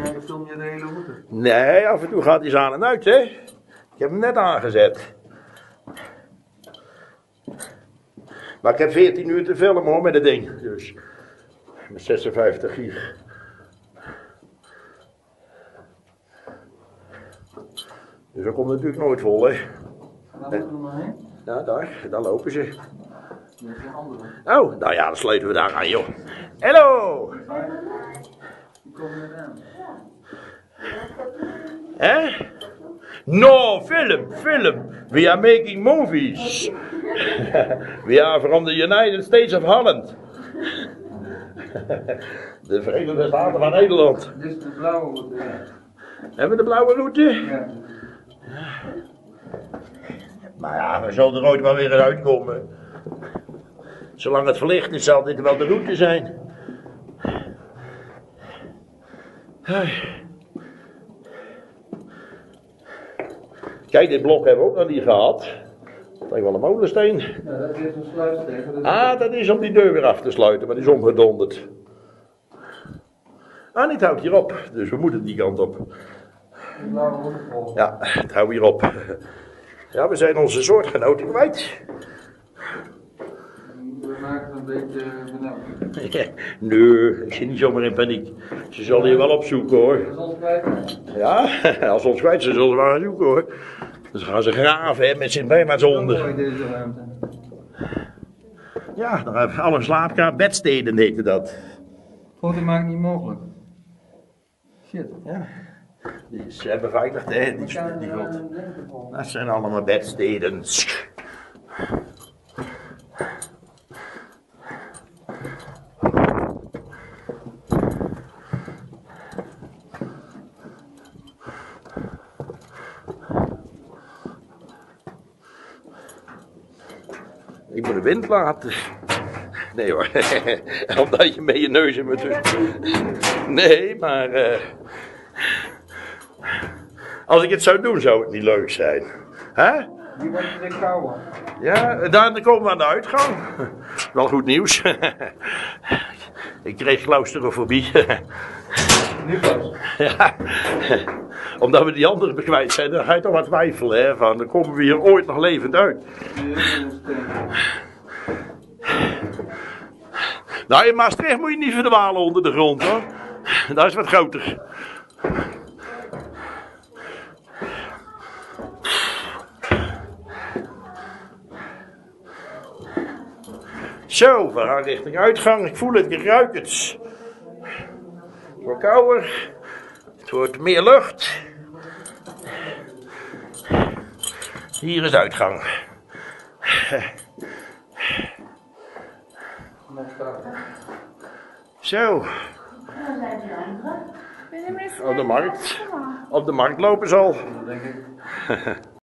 dan film je de hele route. Nee, af en toe gaat hij aan en uit, hè. Ik heb hem net aangezet. Maar ik heb 14 uur te filmen hoor, met het ding. Dus, met 56 gig. Dus dat komt natuurlijk nooit vol, hè. Waar moeten we nog heen? Ja, daar lopen ze. Je hebt geen andere. Oh, nou ja, dan sluiten we daar aan, joh. Hallo! Die komen net aan. Hè? No, film. We are making movies. We are from the United States of Holland. De Verenigde Staten van Nederland. Dit is de blauwe route, ja. Hebben we de blauwe route? Ja. Maar ja, we zullen er ooit wel weer eens uitkomen. Zolang het verlicht is, zal dit wel de route zijn. Kijk, dit blok hebben we ook nog niet gehad. Dat is wel een molensteen. Ja, dat is een sluitsteen. Ah, dat is om die deur weer af te sluiten, maar die is omgedonderd. Ah, dit houdt hier op, dus we moeten die kant op. De blauwe route volgen. Ja, het houdt hier op. Ja, we zijn onze soortgenoten kwijt. We maken het een beetje benauwd. Nee, ik zit niet zomaar in paniek. Ze zullen je wel opzoeken hoor. Dat is ons kwijt. Ja, als ze ons kwijt zijn, zullen ze wel gaan zoeken hoor. Dus gaan ze graven hè, met Sint-Bernard onder. Mooi deze ruimte. Ja, dan hebben we alle slaapkamer, bedsteden heette dat. Foto maakt niet mogelijk. Shit. Ja, die zijn beveiligd hè, die god. Dat zijn allemaal bedsteden. Ik moet de wind laten. Nee hoor, omdat je met je neus in mijn Nee, maar als ik het zou doen, zou het niet leuk zijn. Hè? Die wordt weer kouder. Ja, dan komen we aan de uitgang. Wel goed nieuws. Ik kreeg claustrofobie. Nu pas. Ja, omdat we die anderen kwijt zijn, dan ga je toch wat twijfelen. Hè, van, dan komen we hier ooit nog levend uit. Nou, in Maastricht moet je niet verdwalen onder de grond hoor. Dat is wat groter. Zo, we gaan richting uitgang. Ik voel het, ik ruik het. Het wordt kouder. Het wordt meer lucht. Hier is de uitgang. Zo. Op de markt. Op de markt lopen ze al. Dat denk ik.